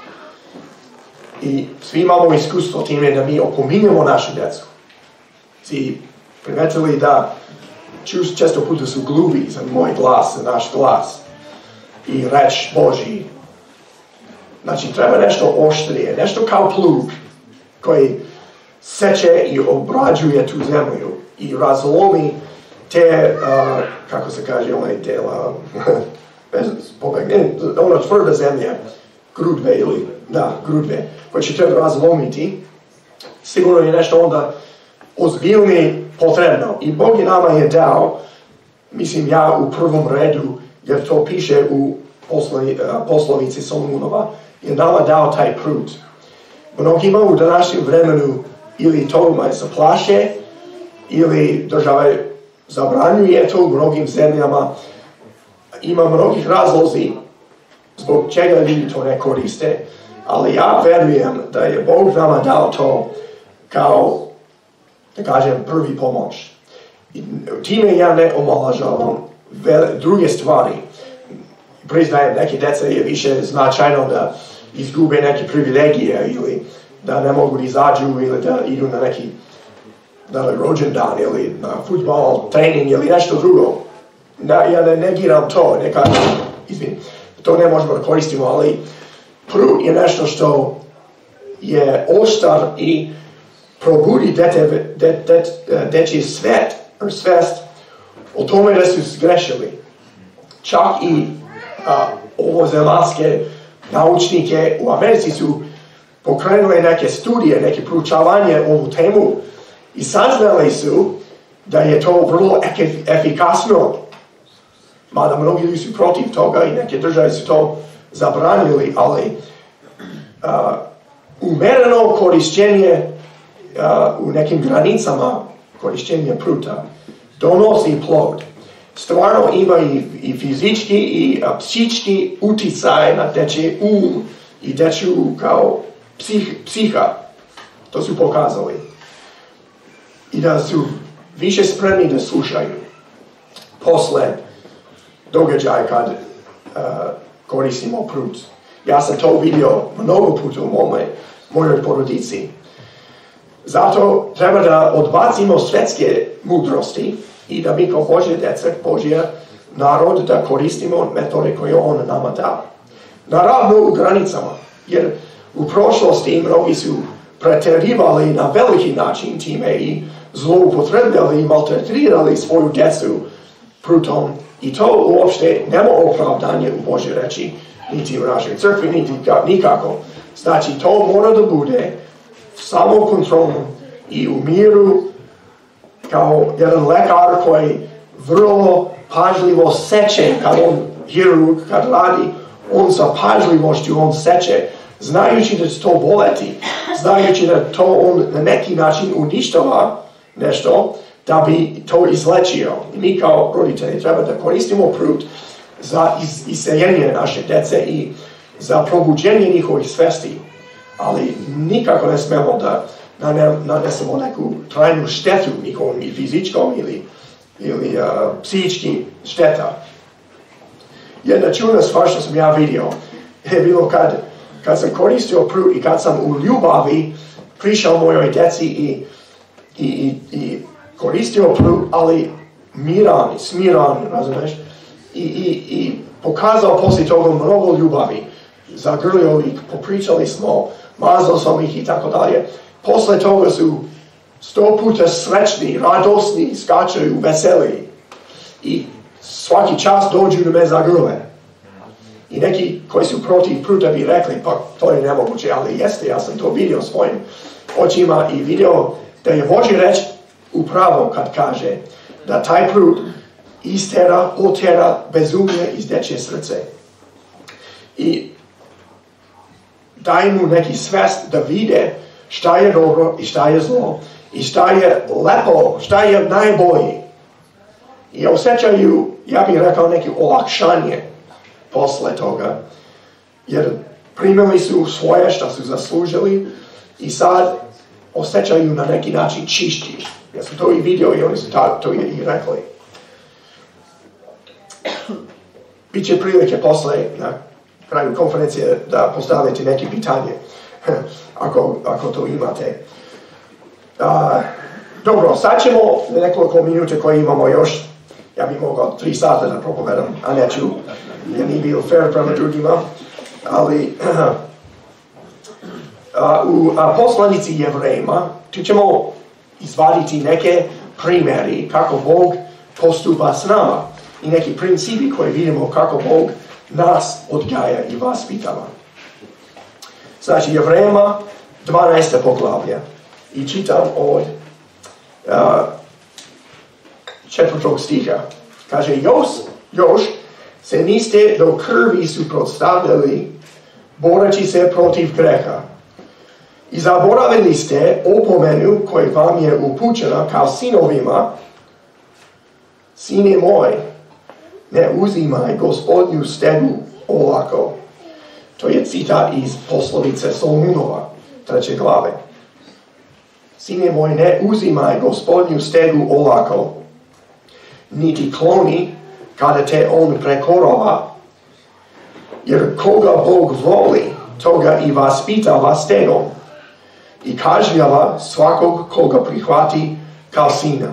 I svi imamo iskustvo time da mi opominjemo našu djecu. Svi primetili da često puta su gluvi za moj glas, za naš glas i reč Božji. Znači, treba nešto oštrije, nešto kao plug koji seče i obrađuje tu zemlju i razlomi te, uh, kako se kaže, onaj dela, bez pobegne, ona tvrda zemlja, grudve ili, da, grudve, koje će treba razlomiti. Sigurno je nešto onda ozbiljnije potrebno. I Bog je nama je dao, mislim ja u prvom redu, jer to piše u poslovi, uh, poslovici Solomunova, je nama dao taj prut. Mnogima u današnjem vremenu ili to se plaše, ili država zabranjuje to u mnogim zemljama. Ima mnogih razlozi zbog čega ljudi to ne koriste, ali ja verujem da je Bog nama dao to kao, da kažem, prvi pomoć. I time ja ne omalažavam druge stvari. priznajem, neke dece je više značajno da izgube neke privilegije ili da ne mogu izađu ili da idu na neki na rođendan ili na fudbal, trening ili nešto drugo. Da, ja ne negiram to, neka, izvin, to ne možemo da koristimo, ali prut je nešto što je oštar i probudi dete, de, de, dečji svet, svest o tome da su zgrešili. Čak i a, ovozemaljske naučnike u Americi su pokrenuli neke studije, neke proučavanje ovu temu i saznali su da je to vrlo efikasno. Mada mnogi ljudi su protiv toga i neke države su to zabranili, ali uh, umereno korišćenje uh, u nekim granicama korišćenja pruta donosi plod. Stvarno ima i, i fizički i uh, psički uticaj na dečji um i dečju kao psih, psiha. To su pokazali. I da su više spremni da slušaju posle događaja kad uh, koristimo prut. Ja sam to vidio mnogo puta u mome, mojoj porodici. Zato treba da odbacimo svetske mudrosti i da mi kao Božje dece, Božje narod, da koristimo metode koje on nama da. Naravno u granicama, jer u prošlosti mnogi su preterivali na veliki način time i zloupotrebljali i maltretirali svoju djecu prutom. I to uopšte nema opravdanje u Božje reči, niti u našoj crkvi, niti nikako. Znači, to mora da bude samokontrolno i u miru, kao jedan lekar koji vrlo pažljivo seče, kad on, hirurg, kad radi, on sa pažljivošću, on seče, znajući da će to boleti, znajući da to on na neki način uništava nešto, da bi to izlečio. I mi kao roditelji treba da koristimo prut za is iseljenje naše dece i za probuđenje njihovih svesti. Ali nikako ne smemo da nanesemo neku trajnu štetu njihovom i fizičkom ili, ili uh, psihički šteta. Jedna čudna stvar što sam ja vidio je bilo kad, kad sam koristio prut i kad sam u ljubavi prišao mojoj deci i, i, i, i koristio prut, ali miran, smiran, razumeš, i, i, i pokazao poslije toga mnogo ljubavi. Zagrlio ih, popričali smo, mazao sam ih i tako dalje. Posle toga su sto puta srećni, radosni, skačaju, veseli. I svaki čas dođu da me zagrle. I neki koji su protiv pruta bi rekli, pa to je nemoguće, ali jeste, ja sam to vidio svojim očima i vidio da je Božja reč upravo kad kaže da taj prut istera, otera bezumlje iz dečje srce. I daj mu neki svest da vide šta je dobro i šta je zlo i šta je lepo, šta je najbolji. I osjećaju, ja bih rekao, neki olakšanje posle toga, jer primili su svoje što su zaslužili i sad osjećaju na neki način čišći. Ja sam to i vidio i oni su to i rekli. Biće prilike posle na kraju konferencije da postavite neke pitanje, ako, ako to imate. A, dobro, sad ćemo nekoliko minuta koje imamo još. Ja bih mogao tri sata da propovedam, a neću, jer nije bio fair prema drugima. Ali a, u a, poslanici Jevrejima, tu ćemo izvaditi neke primjeri kako Bog postupa s nama i neki principi koje vidimo kako Bog nas odgaja i vaspitava. Znači, Jevrejima dvanaesto poglavlje i čitam od uh, četvrtog stiha. Kaže, još, još se niste do krvi suprotstavljali boreći se protiv greha. I zaboravili ste opomenu koju vam je upućena kao sinovima. Sine moj, ne uzimaj Gospodnju stegu olako. To je citat iz poslovice Solomunova, treće glave. Sine moj, ne uzimaj Gospodnju stegu olako, niti kloni kada te on prekorova, Jer koga Bog voli, toga i vaspitava stegom i kažnjava svakog koga prihvati kao sina.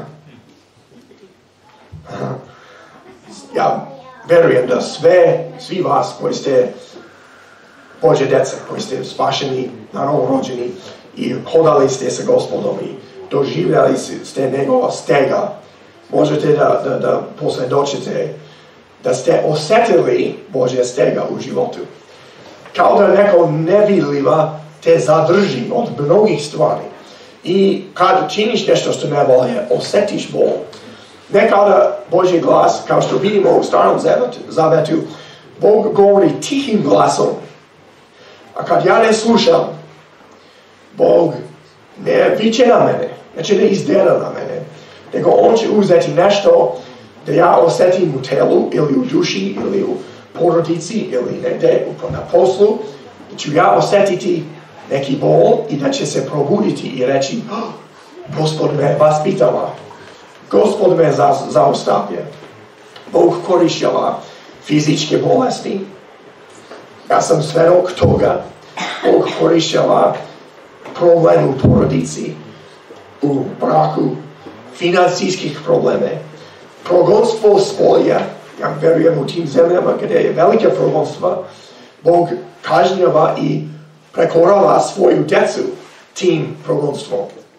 Ja verujem da sve, svi vas koji ste Božje djeca, koji ste spašeni, na novo rođeni i hodali ste sa Gospodom i doživljali ste njegova stega, možete da, da, da posvjedočite da ste osjetili Božje stega u životu. Kao da neko nevidljiva te zadrži od mnogih stvari. I kad činiš nešto što ne volje, osjetiš bol. Nekada Božji glas, kao što vidimo u Starom Zavetu, Bog govori tihim glasom. A kad ja ne slušam, Bog ne viče na mene, neće ne izdera na mene, nego on će uzeti nešto da ja osjetim u telu ili u duši ili u porodici ili negdje na poslu, da ću ja osjetiti neki bol i da će se probuditi i reći oh, Gospod me vaspitava, Gospod me za, zaustavlja. Bog korišćava fizičke bolesti. Ja sam svjedok toga. Bog korišćava problem u porodici, u braku, financijskih probleme, progonstvo s polja. Ja verujem u tim zemljama gdje je velike progonstva, Bog kažnjava i prekorava svoju djecu tim progonstvom.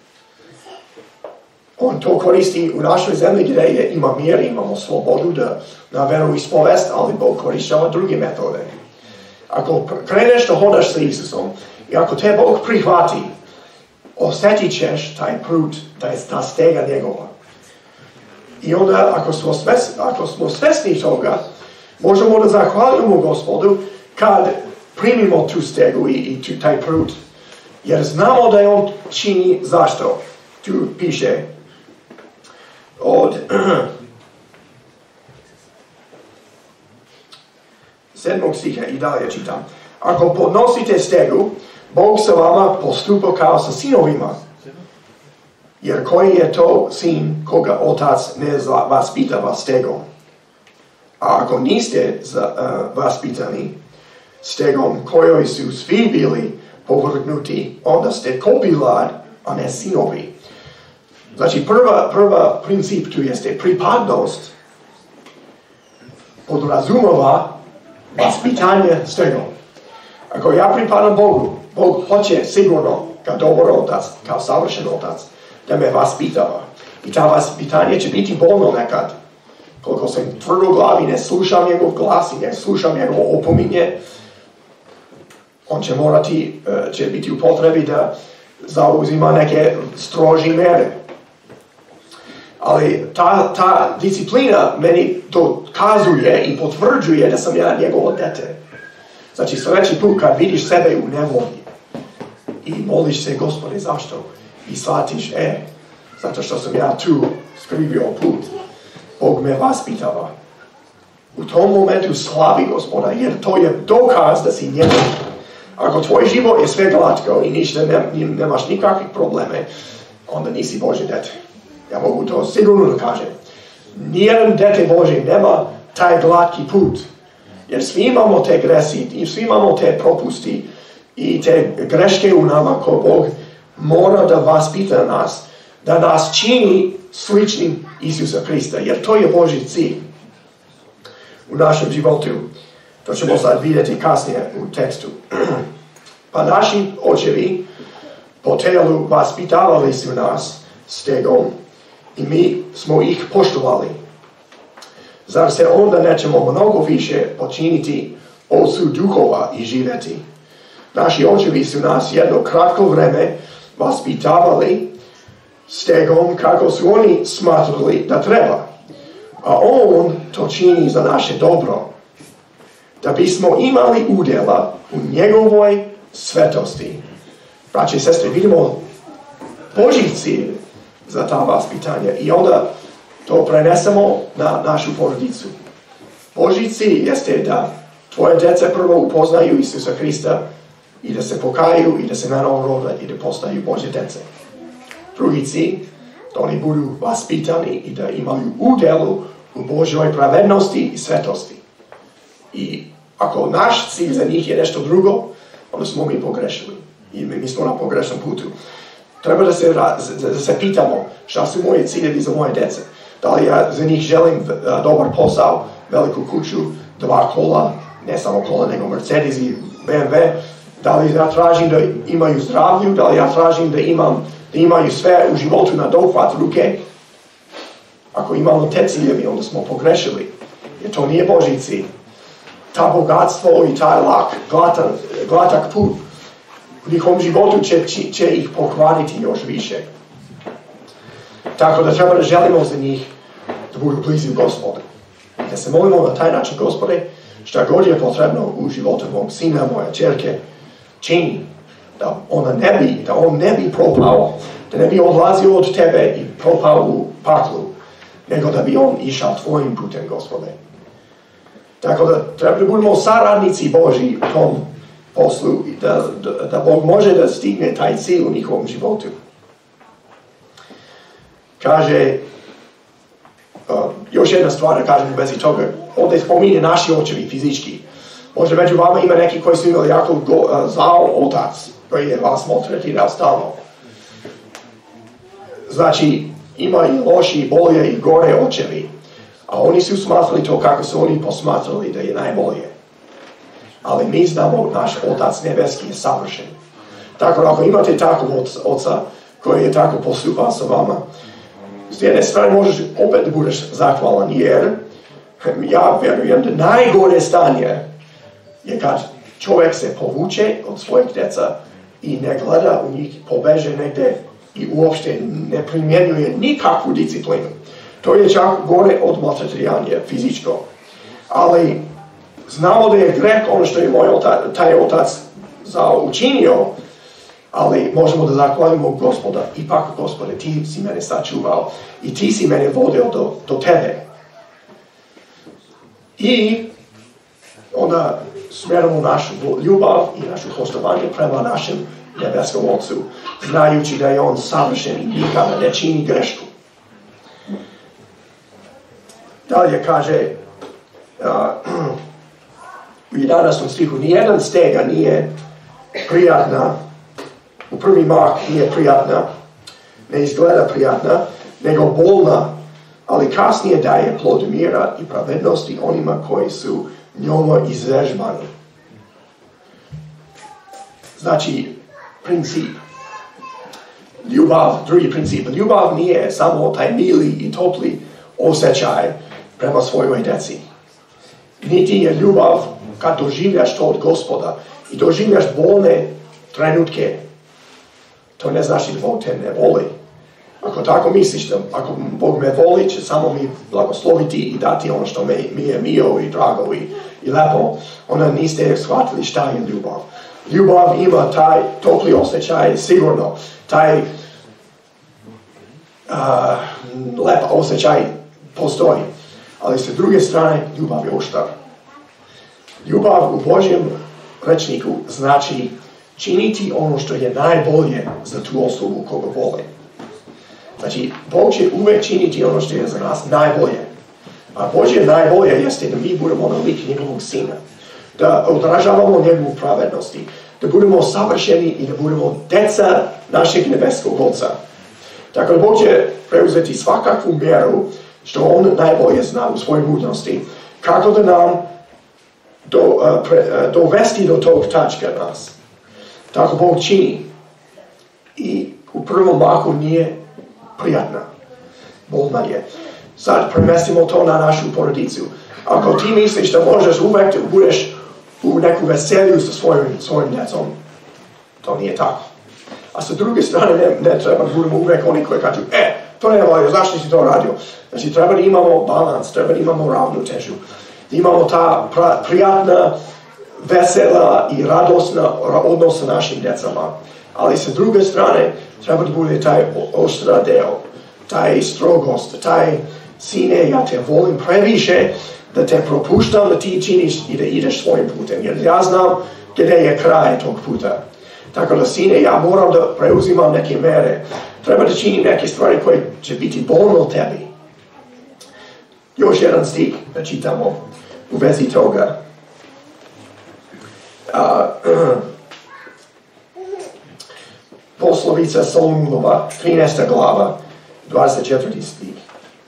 On to koristi u našoj zemlji gdje je, ima mir, imamo slobodu da, na veru ispovest, ali Bog korišćava druge metode. Ako kreneš da hodaš sa Isusom i ako te Bog prihvati, osjetit ćeš taj prut, taj, ta stega njegova. I onda ako smo, svesni, ako smo svesni toga, možemo da zahvalimo Gospodu kad primimo tu stegu i, i tu, taj prut. Jer znamo da je on čini zašto. Tu piše od sedmog stiha i dalje čitam. Ako podnosite stegu, Bog sa vama postupa kao sa sinovima. Jer koji je to sin koga otac ne vaspitava stegom? A ako niste za, uh, vaspitani stegom kojoj su svi bili povrgnuti, onda ste kopilad, a ne sinovi. Znači, prva, prva princip tu jeste pripadnost podrazumova vaspitanje stegom. Ako ja pripadam Bogu, Bog hoće sigurno kao dobar otac, kao savršen otac, da me vaspitava. I ta vaspitanje će biti bolno nekad. Koliko sam tvrdo glavi, ne slušam njegov glas i ne slušam njegov opominje, on će morati, će biti u potrebi da zauzima neke stroži mere. Ali ta, ta disciplina meni dokazuje i potvrđuje da sam ja njegovo dete. Znači sljedeći put kad vidiš sebe u nevolji i moliš se Gospode zašto i shvatiš, e, zato što sam ja tu skrivio put, Bog me vaspitava. U tom momentu slavi Gospoda jer to je dokaz da si njegov. Ako tvoj život je sve glatko i ništa, ne, nemaš nikakvih probleme, onda nisi Božje dete. Ja mogu to sigurno da kažem. Nijedan dete Božje nema taj glatki put. Jer svi imamo te gresi i svi imamo te propusti i te greške u nama koje Bog mora da vaspita nas, da nas čini sličnim Isusa Krista. Jer to je Božji cilj u našem životu. To ćemo sad vidjeti kasnije u tekstu. Pa naši očevi po telu vaspitavali su nas stegom i mi smo ih poštovali. Zar se onda nećemo mnogo više počiniti ocu duhova i živjeti? Naši očevi su nas jedno kratko vreme vaspitavali stegom kako su oni smatrali da treba. A on to čini za naše dobro. Da bismo imali udjela u njegovoj svetosti. Braće i sestre, vidimo Božji cilj za ta vaspitanja i onda to prenesemo na našu porodicu. Božji cilj jeste da tvoje djeca prvo upoznaju Isusa Krista i da se pokaju i da se na novo rode i da postaju Božje djece. Drugi cilj, da oni budu vaspitani i da imaju udjelu u Božjoj pravednosti i svetosti. I ako naš cilj za njih je nešto drugo, onda smo mi pogrešili. I mi, mi smo na pogrešnom putu. Treba da se, da se pitamo šta su moji ciljevi za moje djece. Da li ja za njih želim dobar posao, veliku kuću, dva kola, ne samo kola, nego Mercedes i B M W. Da li ja tražim da imaju zdravlju, da li ja tražim da, imam, da imaju sve u životu na dohvat ruke. Ako imamo te ciljevi, onda smo pogrešili. Jer to nije Božji cilj. Ta bogatstvo i taj lak, glatak, glatak put u njihovom životu će, će, će ih pokvariti još više. Tako da treba da želimo za njih da budu blizu Gospodu. Da se molimo na taj način, Gospode, šta god je potrebno u životu mog sina, moja čerke, čini. Da ona ne bi, da on ne bi propao, da ne bi odlazio od tebe i propao u paklu, nego da bi on išao tvojim putem, Gospode. Tako da treba da budemo saradnici Božji u tom poslu i da, da, da Bog može da stigne taj cilj u njihovom životu. Kaže, uh, još jedna stvar da kažem u vezi toga, ovdje spominje naši očevi fizički. Možda među vama ima neki koji su imali jako go, uh, zao otac, koji je vas maltretirao stalno. Znači, ima i loši, i bolje, i gore očevi. A oni su smatrali to kako su oni posmatrali da je najbolje. Ali mi znamo, naš Otac nebeski je savršen. Tako da ako imate takvog oca koji je tako postupao sa vama, s jedne strane možeš opet da budeš zahvalan, jer ja vjerujem da najgore stanje je kad čovjek se povuče od svojih djeca i ne gleda u njih, pobeže negdje i uopšte ne primjenjuje nikakvu disciplinu. To je čak gore od maltretiranja fizičko. Ali znamo da je greh ono što je moj otac, taj otac učinio, ali možemo da zahvalimo Gospoda. Ipak, Gospode, ti si mene sačuvao i ti si mene vodio do, do tebe. I onda smjeramo našu ljubav i našu poštovanje prema našem nebeskom Otcu, znajući da je on savršen i nikada ne čini grešku. Dalje kaže uh, u jedanaestom stihu, nijedan stega nije prijatna, u prvi mah nije prijatna, ne izgleda prijatna, nego bolna, ali kasnije daje plod mira i pravednosti onima koji su njome izvežbani. Znači, princip. Ljubav, drugi princip. Ljubav nije samo taj mili i topli osjećaj prema svojoj djeci. Niti je ljubav kad doživljaš to od Gospoda i doživljaš bolne trenutke. To ne znači da Bog te ne voli. Ako tako misliš da ako Bog me voli, će samo mi blagosloviti i dati ono što mi, mi je mio i drago i, i lepo, onda niste shvatili šta je ljubav. Ljubav ima taj topli osjećaj, sigurno, taj uh, lep osjećaj postoji. Ali sa druge strane, ljubav je oštar. Ljubav u Božjem rečniku znači činiti ono što je najbolje za tu osobu koga vole. Znači, Bog će uvijek činiti ono što je za nas najbolje. A Božje najbolje jeste da mi budemo na lik njegovog sina. Da odražavamo njegovu pravednosti. Da budemo savršeni i da budemo deca našeg nebeskog Oca. Tako da Bog će preuzeti svakakvu mjeru što on najbolje zna u svojoj mudrosti. Kako da nam do, uh, pre, uh, dovesti do tog tačka nas. Tako Bog čini. I u prvom mahu nije prijatna. Bolna je. Sad premestimo to na našu porodicu. Ako ti misliš da možeš uvek da budeš u neku veselju sa svojim, svojim djecom, to nije tako. A sa druge strane ne, ne treba da budemo uvek oni koji kažu, e, to ne valja, zašto si to radio? Znači treba da imamo balans, treba da imamo ravnotežu. Da imamo ta pra, prijatna, vesela i radosna odnos sa našim djecama. Ali sa druge strane treba da bude taj oštra deo, taj strogost, taj sine, ja te volim previše, da te propuštam da ti činiš i da ideš svojim putem, jer ja znam gdje je kraj tog puta. Tako da, sine, ja moram da preuzimam neke mere, treba da činim neke stvari koje će biti bolno tebi. Još jedan stih da čitamo u vezi toga. a, Poslovica Solomonova, trinaesta glava, dvadeset četvrti stih.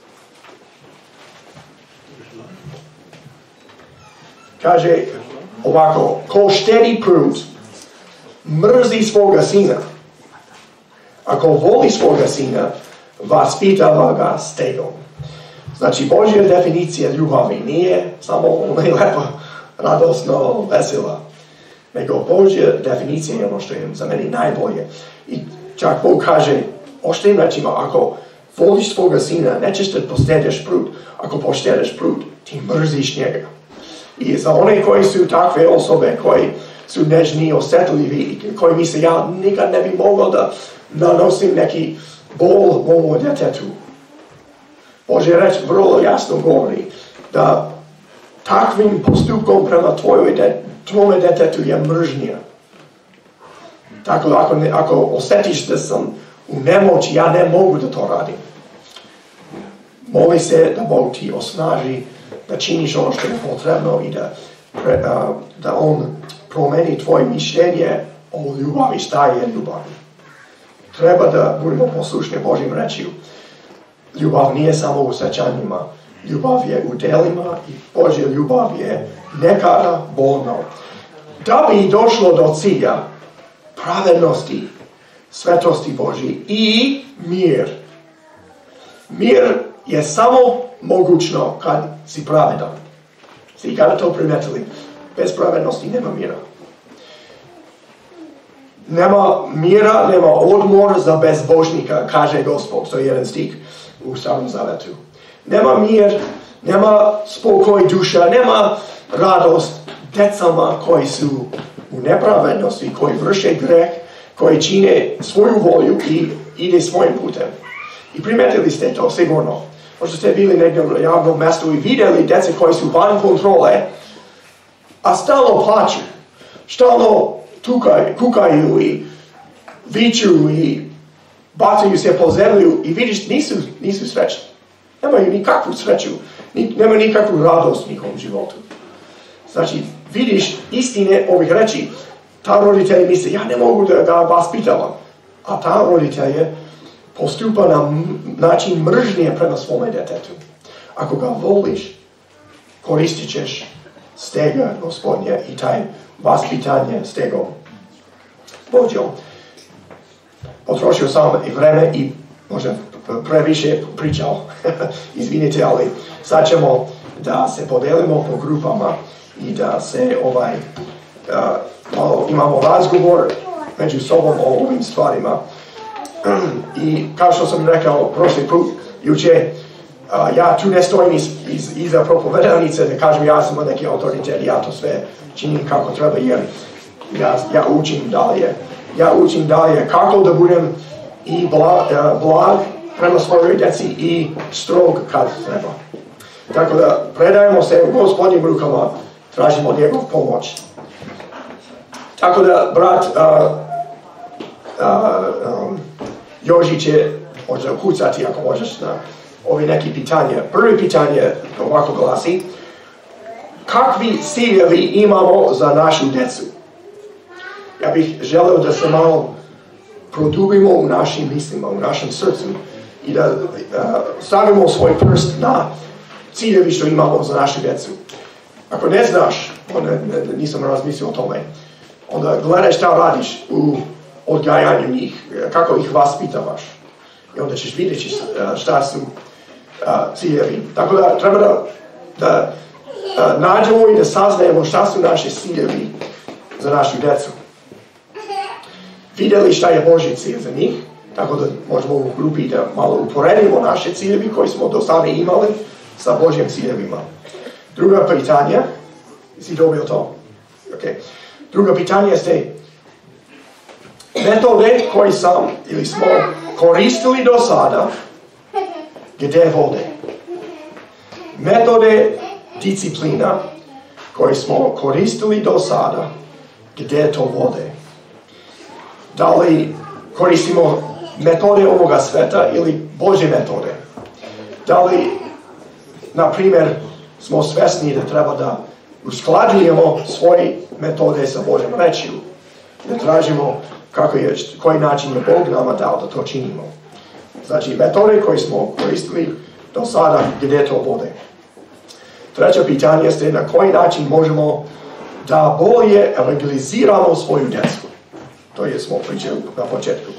Kaže ovako, ko štedi prut, mrzi svoga sina. Ako voli svoga sina, vaspitava ga stegom. Znači, Božja definicija ljubavi nije samo lepa, radosno, vesela. Nego Božja definicija je ono što je za mene najbolje. I čak Bog kaže, oštim rečima, ako voliš svoga sina, nećeš da poštedeš prut. Ako poštedeš prut, ti mrziš njega. I za one koji su takve osobe, koji su nežni, osjetljivi, koji misle, ja nikad ne bi mogao da nanosim neki bol mom djetetu. Božja reč vrlo jasno govori da takvim postupkom prema tvojoj de, tvome djetetu je mržnja. Tako da ako, ne, ako osjetiš da sam u nemoći, ja ne mogu da to radim. Moli se da Bog ti osnaži, da činiš ono što je potrebno i da, pre, a, da On promeni tvoje mišljenje o ljubavi, šta je ljubavi. Treba da budemo poslušni Božjim rečju. Ljubav nije samo u sećanjima, ljubav je u delima i Božja ljubav je nekada bolna. Da bi došlo do cilja pravednosti, svetosti Božji i mir. Mir je samo mogućno kad si pravedan. Svi kada to primetili, bez pravednosti nema mira. Nema mira, nema odmor za bezbožnika, kaže Gospod, to je jedan stih u Starom Zavetu. Nema mir, nema spokoj duša, nema radost decama koji su u nepravednosti, koji vrše greh, koji čine svoju volju i ide svojim putem. I primetili ste to sigurno. Možda ste bili negdje u javnom mjestu i vidjeli djece koji su van kontrole, a stalno plaću, stalno tukaj, kukaju i viču i bacaju se po zemlju i vidiš nisu, nisu srećni. Nemaju nikakvu sreću, nemaju nikakvu radost u njihovom životu. Znači, vidiš istine ovih reči, ta roditelj misli, ja ne mogu da ga vaspitavam, a ta roditelj postupa na način mržnje prema svome djetetu. Ako ga voliš, koristit ćeš stega Gospodnje i taj vaspitanje stegom Božjom. Potrošio sam i vreme i možda previše pričao, izvinite, ali sad ćemo da se podelimo po grupama i da se ovaj, uh, imamo razgovor među sobom o ovim stvarima. I kao što sam rekao prošli put, juče, uh, ja tu ne stojim iz, iz, iza propovedanice da kažem ja sam neki autoritet, ja to sve činim kako treba, jer ja, ja učim dalje. Ja učim dalje kako da budem i blag, uh, blag prema svojoj djeci i strog kad treba. Tako da predajemo se u Gospodnjim rukama, tražimo njegov pomoć. Tako da, brat uh, uh, um, Joži će možda kucati ako možeš na ovi neki pitanje. Prvi pitanje ovako glasi, kakvi ciljevi imamo za našu djecu? Ja bih želeo da se malo produbimo u našim mislima, u našem srcu i da uh, stavimo svoj prst na ciljevi što imamo za našu djecu. Ako ne znaš, onda nisam razmislio o tome, onda gledaj šta radiš u odgajanju njih, kako ih vaspitavaš. I onda ćeš vidjeti šta su uh, ciljevi. Tako da treba da, da uh, nađemo i da saznajemo šta su naši ciljevi za našu djecu. Vidjeli šta je Božji cilj za njih, tako da možemo u grupi da malo uporedimo naše ciljevi koji smo do sada imali sa Božjim ciljevima. Druga pitanja, si dobio to? Okay. Druga pitanje jeste, metode koje sam ili smo koristili do sada, gdje vode? Metode disciplina koje smo koristili do sada, gdje to vode? Da li koristimo metode ovoga sveta ili Božje metode? Da li, na primjer, smo svjesni da treba da usklađujemo svoje metode sa Božjom rečju. Da tražimo kako je, koji način je Bog nama dao da to činimo. Znači, metode koje smo koristili do sada, gdje to vode. Treće pitanje jeste na koji način možemo da bolje evangeliziramo svoju djecu. To je smo pričali na početku.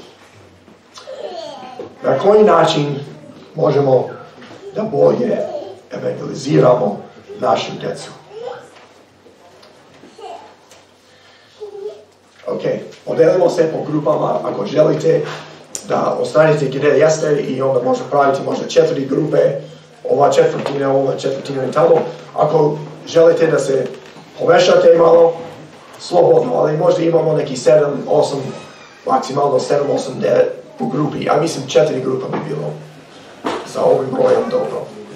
Na koji način možemo da bolje evangeliziramo našu djecu. Ok, podelimo se po grupama ako želite da ostanete gdje jeste i onda možete praviti možda četiri grupe, ova četvrtina, ova četvrtina i tamo. Ako želite da se pomešate malo, slobodno, ali možda imamo neki sedam, osam, maksimalno sedam, osam, devet u grupi, a mislim četiri grupa bi bilo za ovim brojem dobro.